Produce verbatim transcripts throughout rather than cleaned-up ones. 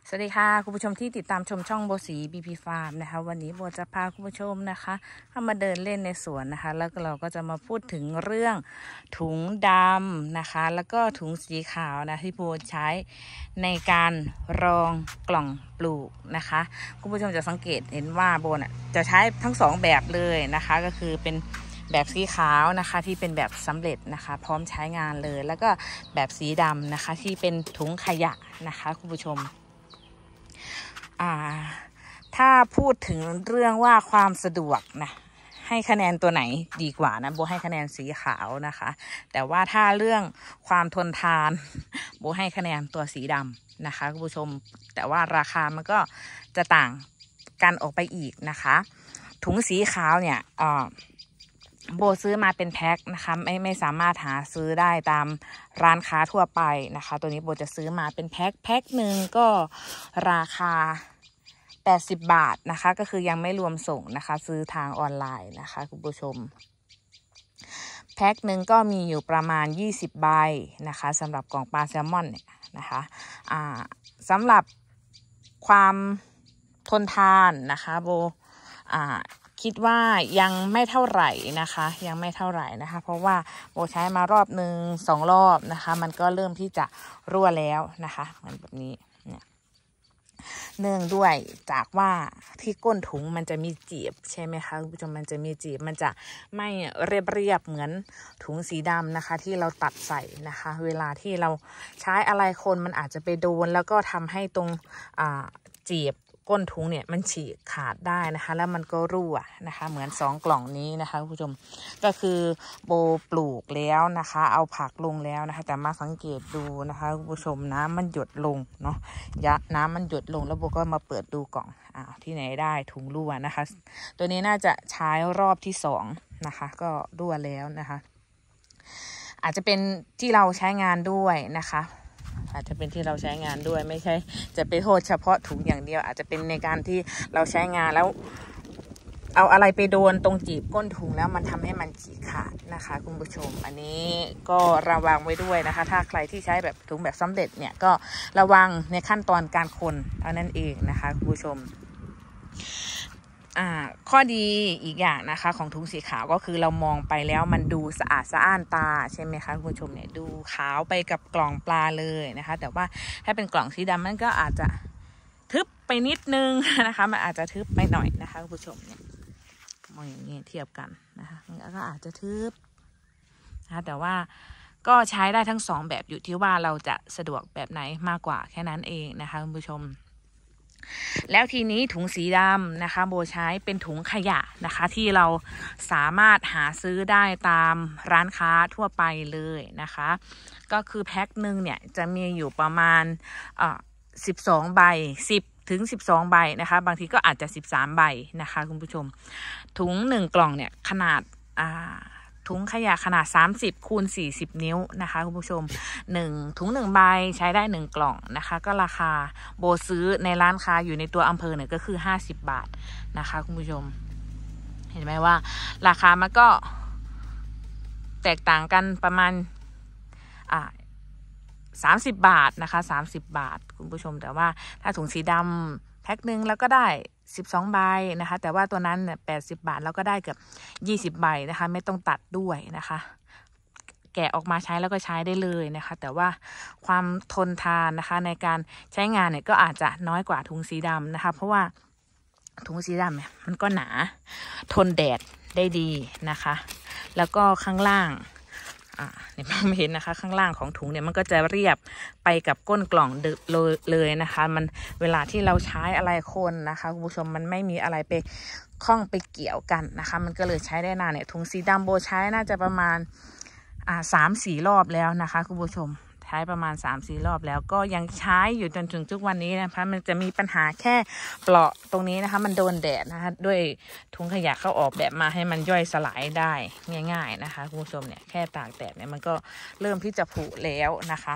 สวัสดีค่ะคุณผู้ชมที่ติดตามชมช่องโบสีบีพีฟาร์มนะคะวันนี้โบจะพาคุณผู้ชมนะคะเข้ามาเดินเล่นในสวนนะคะแล้วเราก็จะมาพูดถึงเรื่องถุงดำนะคะแล้วก็ถุงสีขาวนะที่โบใช้ในการรองกล่องปลูกนะคะคุณผู้ชมจะสังเกตเห็นว่าโบน่ะจะใช้ทั้งสองแบบเลยนะคะก็คือเป็นแบบสีขาวนะคะที่เป็นแบบสำเร็จนะคะพร้อมใช้งานเลยแล้วก็แบบสีดำนะคะที่เป็นถุงขยะนะคะคุณผู้ชมถ้าพูดถึงเรื่องว่าความสะดวกนะให้คะแนนตัวไหนดีกว่านะโบให้คะแนนสีขาวนะคะแต่ว่าถ้าเรื่องความทนทานโบให้คะแนนตัวสีดำนะคะคุณผู้ชมแต่ว่าราคามันก็จะต่างกันออกไปอีกนะคะถุงสีขาวเนี่ยโบซื้อมาเป็นแพ็คนะคะไม่ไม่สามารถหาซื้อได้ตามร้านค้าทั่วไปนะคะตัวนี้โบจะซื้อมาเป็นแพ็คแพ็คหนึ่งก็ราคาแปดสิบบาทนะคะก็คือยังไม่รวมส่งนะคะซื้อทางออนไลน์นะคะคุณผู้ชมแพ็คหนึ่งก็มีอยู่ประมาณยี่สิบใบนะคะสำหรับกล่องปลาแซลมอนเนี่ยนะคะอ่าสำหรับความทนทานนะคะโบอ่าคิดว่ายังไม่เท่าไหร่นะคะยังไม่เท่าไหร่นะคะเพราะว่าโบใช้มารอบหนึ่งสองรอบนะคะมันก็เริ่มที่จะรั่วแล้วนะคะเหมือนแบบนี้เนี่ยเนื่องด้วยจากว่าที่ก้นถุงมันจะมีจีบใช่ไหมคะคุณผู้ชมมันจะมีจีบมันจะไม่เรียบเรียบเหมือนถุงสีดำนะคะที่เราตัดใส่นะคะเวลาที่เราใช้อะไรคนมันอาจจะไปโดนแล้วก็ทำให้ตรงอ่าจีบก้นถุงเนี่ยมันฉีกขาดได้นะคะแล้วมันก็รั่วนะคะเหมือนสองกล่องนี้นะคะคุณผู้ชมก็คือโบปลูกแล้วนะคะเอาผักลงแล้วนะคะแต่มาสังเกตดูนะคะคุณผู้ชมน้ำมันหยดลงเนาะยะน้ำมันหยดลงแล้วโบก็มาเปิดดูกล่องอ่าที่ไหนได้ถุงรั่วนะคะตัวนี้น่าจะใช้รอบที่สองนะคะก็รั่วแล้วนะคะอาจจะเป็นที่เราใช้งานด้วยนะคะอาจจะเป็นที่เราใช้งานด้วยไม่ใช่จะไปโทษเฉพาะถุงอย่างเดียวอาจจะเป็นในการที่เราใช้งานแล้วเอาอะไรไปโดนตรงจีบก้นถุงแล้วมันทำให้มันฉีกขาดนะคะคุณผู้ชมอันนี้ก็ระวังไว้ด้วยนะคะถ้าใครที่ใช้แบบถุงแบบสำเร็จเนี่ยก็ระวังในขั้นตอนการคนเท่านั้นเองนะคะคุณผู้ชมอ่าข้อดีอีกอย่างนะคะของถุงสีขาวก็คือเรามองไปแล้วมันดูสะอาดสะอ้านตาใช่ไหมคะคุณผู้ชมเนี่ยดูขาวไปกับกล่องปลาเลยนะคะแต่ว่าถ้าเป็นกล่องสีดำมันก็อาจจะทึบไปนิดนึงนะคะมันอาจจะทึบไปหน่อยนะคะคุณผู้ชมเนี่ยมองอย่างนี้เทียบกันนะคะมันก็อาจจะทึบนะคะแต่ว่าก็ใช้ได้ทั้งสองแบบอยู่ที่ว่าเราจะสะดวกแบบไหนมากกว่าแค่นั้นเองนะคะคุณผู้ชมแล้วทีนี้ถุงสีดำนะคะโบใช้เป็นถุงขยะนะคะที่เราสามารถหาซื้อได้ตามร้านค้าทั่วไปเลยนะคะก็คือแพ็คหนึ่งเนี่ยจะมีอยู่ประมาณเอ่อสิบสองใบสิบถึงสิบสองใบนะคะบางทีก็อาจจะสิบสามใบนะคะคุณผู้ชมถุงหนึ่งกล่องเนี่ยขนาดอ่าถุงขยะขนาดสามสิบคูณสี่สิบนิ้วนะคะคุณผู้ชมหนึ่งถุงหนึ่งใบใช้ได้หนึ่งกล่องนะคะก็ราคาโบซื้อในร้านค้าอยู่ในตัวอำเภอเนี่ยก็คือห้าสิบบาทนะคะคุณผู้ชมเห็นไหมว่าราคามันก็แตกต่างกันประมาณอ่าสามสิบบาทนะคะสามสิบบาทคุณผู้ชมแต่ว่าถ้าถุงสีดำแพ็คหนึ่งแล้วก็ได้สิบสองใบนะคะแต่ว่าตัวนั้นเนี่ยแปดสิบบาทแล้วก็ได้เกือบยี่สิบใบนะคะไม่ต้องตัดด้วยนะคะแกะออกมาใช้แล้วก็ใช้ได้เลยนะคะแต่ว่าความทนทานนะคะในการใช้งานเนี่ยก็อาจจะน้อยกว่าถุงสีดำนะคะเพราะว่าถุงสีดำเนี่ยมันก็หนาทนแดดได้ดีนะคะแล้วก็ข้างล่างอ่าเนี่ยไม่เห็นนะคะข้างล่างของถุงเนี่ยมันก็จะเรียบไปกับก้นกล่องเลยนะคะมันเวลาที่เราใช้อะไรคนนะคะคุณผู้ชมมันไม่มีอะไรไปคล้องไปเกี่ยวกันนะคะมันก็เลยใช้ได้นานเนี่ยถุงสีดำโบใช้น่าจะประมาณอ่าสามสี่รอบแล้วนะคะคุณผู้ชมใช้ประมาณสามสี่รอบแล้วก็ยังใช้อยู่จนถึงทุกวันนี้นะคะมันจะมีปัญหาแค่เปราะตรงนี้นะคะมันโดนแดดนะคะด้วยถุงขยะเขาออกแบบมาให้มันย่อยสลายได้ง่ายๆนะคะคุณผู้ชมเนี่ยแค่ตากแดดเนี่ยมันก็เริ่มที่จะผุแล้วนะคะ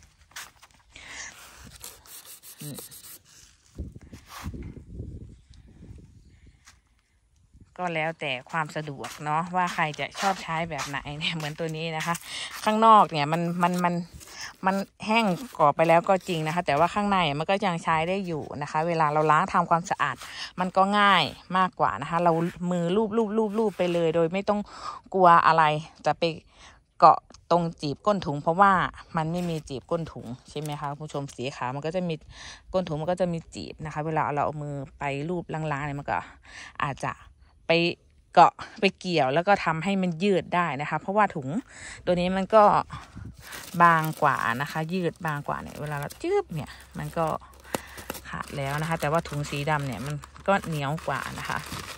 ก็แล้วแต่ความสะดวกเนาะว่าใครจะชอบใช้แบบไหนเนี่ยเหมือนตัวนี้นะคะข้างนอกเนี่ยมันมันมันมันแห้งกรอบไปแล้วก็จริงนะคะแต่ว่าข้างในมันก็ยังใช้ได้อยู่นะคะเวลาเราล้างทำความสะอาดมันก็ง่ายมากกว่านะคะเรามือลูบลูบลูบลูบไปเลยโดยไม่ต้องกลัวอะไรจะไปเกาะตรงจีบก้นถุงเพราะว่ามันไม่มีจีบก้นถุงใช่ไหมคะคุณผู้ชมสีขาวมันก็จะมีก้นถุงมันก็จะมีจีบนะคะเวลาเราเอามือไปลูบล้างๆเนี่ยมันก็อาจจะไปเกาะไปเกี่ยวแล้วก็ทำให้มันยืดได้นะคะเพราะว่าถุงตัวนี้มันก็บางกว่านะคะยืดบางกว่าเนี่ยเวลาเราจืบเนี่ยมันก็ขาดแล้วนะคะแต่ว่าถุงสีดำเนี่ยมันก็เหนียวกว่านะคะ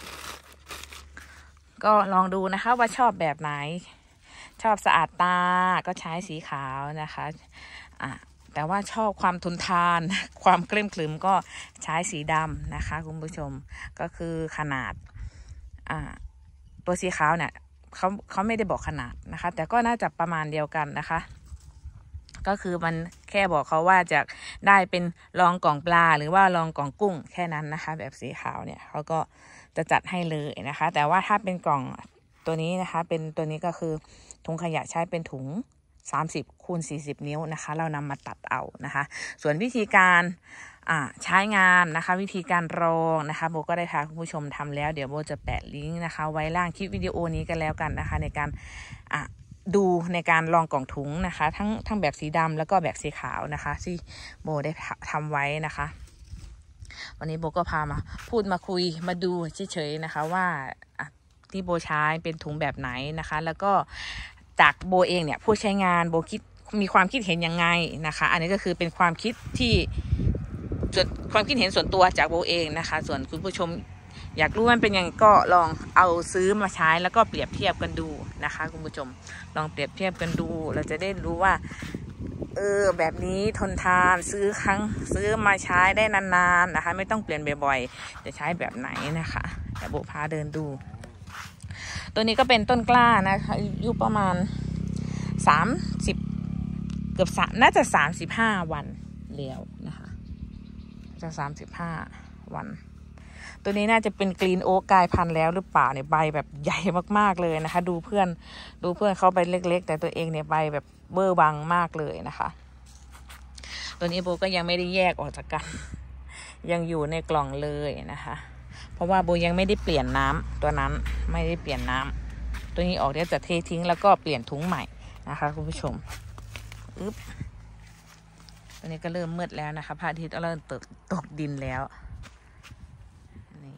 ก็ลองดูนะคะว่าชอบแบบไหนชอบสะอาดตาก็ใช้สีขาวนะคะอ่ะแต่ว่าชอบความทนทานความเคลิ้มคลึมก็ใช้สีดำนะคะคุณผู้ชมก็คือขนาดอ่าตัวสีขาวเนี่ยเขาเขาไม่ได้บอกขนาดนะคะแต่ก็น่าจะประมาณเดียวกันนะคะก็คือมันแค่บอกเขาว่าจะได้เป็นรองกล่องปลาหรือว่ารองกล่องกุ้งแค่นั้นนะคะแบบสีขาวเนี่ยเขาก็จะจัดให้เลยนะคะแต่ว่าถ้าเป็นกล่องตัวนี้นะคะเป็นตัวนี้ก็คือถุงขยะใช้เป็นถุงสามสิบคูณสี่สิบนิ้วนะคะเรานำมาตัดเอานะคะส่วนวิธีการอ่าใช้งานนะคะวิธีการรองนะคะโบก็ได้พาคุณผู้ชมทำแล้วเดี๋ยวโบจะแปะลิงก์นะคะไว้ล่างคลิปวิดีโอนี้กันแล้วกันนะคะในการอ่าดูในการรองกล่องถุงนะคะทั้งทั้งแบบสีดำแล้วก็แบบสีขาวนะคะที่โบได้ทำไว้นะคะวันนี้โบก็พามาพูดมาคุยมาดูเฉยๆนะคะว่าที่โบใช้เป็นถุงแบบไหนนะคะแล้วก็จากโบเองเนี่ยผู้ใช้งานโบคิดมีความคิดเห็นยังไงนะคะอันนี้ก็คือเป็นความคิดที่ส่วนความคิดเห็นส่วนตัวจากโบเองนะคะส่วนคุณผู้ชมอยากรู้มันเป็นยังไงก็ลองเอาซื้อมาใช้แล้วก็เปรียบเทียบกันดูนะคะคุณผู้ชมลองเปรียบเทียบกันดูเราจะได้รู้ว่าเออแบบนี้ทนทานซื้อครั้งซื้อมาใช้ได้นานๆนะคะไม่ต้องเปลี่ยนบ่อยๆจะใช้แบบไหนนะคะเดี๋ยวโบพาเดินดูตัวนี้ก็เป็นต้นกล้านะคะอายุประมาณสามสิบเกือบสามน่าจะสามสิบห้าวันแล้วนะคะจะสามสิบห้าวันตัวนี้น่าจะเป็นกรีนโอ๊กกลายพันธุ์แล้วหรือเปล่าเนี่ยใบแบบใหญ่มากๆเลยนะคะดูเพื่อนดูเพื่อนเขาใบเล็กๆแต่ตัวเองเนี่ยใบแบบเบอร์บังมากเลยนะคะตัวนี้โบก็ยังไม่ได้แยกออกจากกันยังอยู่ในกล่องเลยนะคะเพราะว่าโบยังไม่ได้เปลี่ยนน้ำตัวนั้นไม่ได้เปลี่ยนน้ำตัวนี้ออกเดี๋ยวจะเททิ้งแล้วก็เปลี่ยนถุงใหม่นะคะคุณผู้ชมอึ๊บตัวนี้ก็เริ่มมืดแล้วนะคะพระอาทิตย์เริ่มตกตกดินแล้วนี่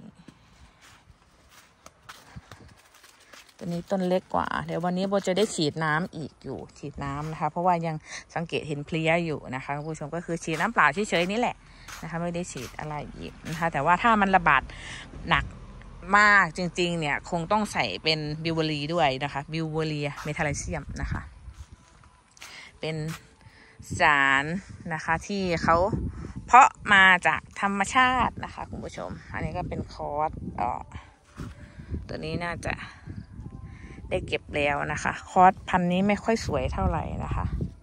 ตัวนี้ต้นเล็กกว่าเดี๋ยววันนี้โบจะได้ฉีดน้ำอีกอยู่ฉีดน้ำนะคะเพราะว่ายังสังเกตเห็นเพลี้ยอยู่นะคะคุณผู้ชมก็คือฉีดน้ำเปล่าเฉยๆนี่แหละนะคะไม่ได้ฉีดอะไรอีกนะคะแต่ว่าถ้ามันระบาดหนักมากจริงๆเนี่ยคงต้องใส่เป็นบิวเวอรีด้วยนะคะบิวเวอรีเมทัลไลเซียมนะคะเป็นสารนะคะที่เขาเพาะมาจากธรรมชาตินะคะคุณผู้ชมอันนี้ก็เป็นคอร์สอ่อตัวนี้น่าจะได้เก็บแล้วนะคะคอร์สพันนี้ไม่ค่อยสวยเท่าไหร่นะคะ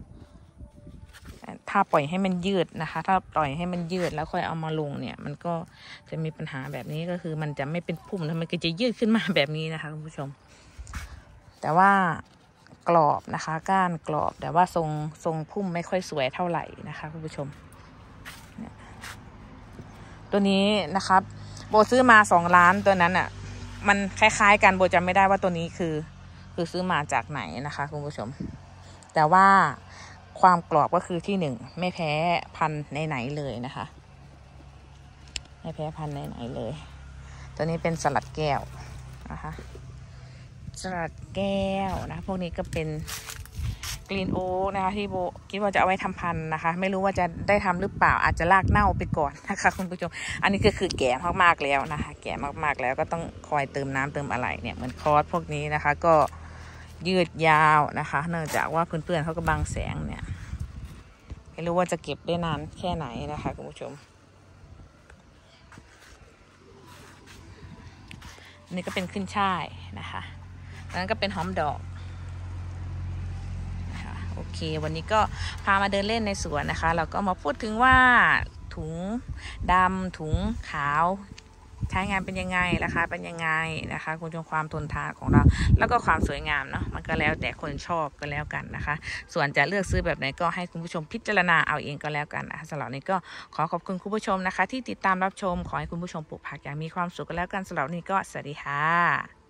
ถ้าปล่อยให้มันยืดนะคะถ้าปล่อยให้มันยืดแล้วค่อยเอามาลงเนี่ยมันก็จะมีปัญหาแบบนี้ก็คือมันจะไม่เป็นพุ่มแล้วมันก็จะยืดขึ้นมาแบบนี้นะคะคุณผู้ชมแต่ว่ากรอบนะคะก้านกรอบแต่ว่าทรงทรงพุ่มไม่ค่อยสวยเท่าไหร่นะคะคุณผู้ชมตัวนี้นะครับโบซื้อมาสองล้านตัวนั้นอ่ะมันคล้ายๆกันโบจำไม่ได้ว่าตัวนี้คือคือซื้อมาจากไหนนะคะคุณผู้ชมแต่ว่าความกรอบก็คือที่หนึ่งไม่แพ้พันธุ์ไหนๆเลยนะคะไม่แพ้พันธุ์ไหนๆเลยตัวนี้เป็นสลัดแก้วนะคะสลัดแก้วนะพวกนี้ก็เป็นกรีนโอ๊กนะคะที่โบคิดว่าจะเอาไว้ทำพันธุ์นะคะไม่รู้ว่าจะได้ทำหรือเปล่าอาจจะลากเน่าไปก่อนนะคะคุณผู้ชมอันนี้ก็คือแก่มากๆแล้วนะคะแก่มากๆแล้วก็ต้องคอยเติมน้ำเติมอะไรเนี่ยเหมือนคอร์สพวกนี้นะคะก็ยืดยาวนะคะเนื่องจากว่าเพื่อนๆเขาก็บังแสงเนี่ยไม่รู้ว่าจะเก็บได้นานแค่ไหนนะคะคุณผู้ชมอันนี้ก็เป็นขึ้นช่ายนะคะนั้นก็เป็นหอมดอกนะคะโอเควันนี้ก็พามาเดินเล่นในสวนนะคะเราก็มาพูดถึงว่าถุงดำถุงขาวใช้งานเป็นยังไงราคาเป็นยังไงนะคะคุณผู้ชมความทนทานของเราแล้วก็ความสวยงามเนาะมันก็แล้วแต่คนชอบก็แล้วกันนะคะส่วนจะเลือกซื้อแบบไหนก็ให้คุณผู้ชมพิจารณาเอาเองก็แล้วกันนะคะสำหรับนี้ก็ขอขอบคุณคุณผู้ชมนะคะที่ติดตามรับชมขอให้คุณผู้ชมปลูกผักอย่างมีความสุขกันแล้วกันสำหรับนี้ก็สวัสดีค่ะ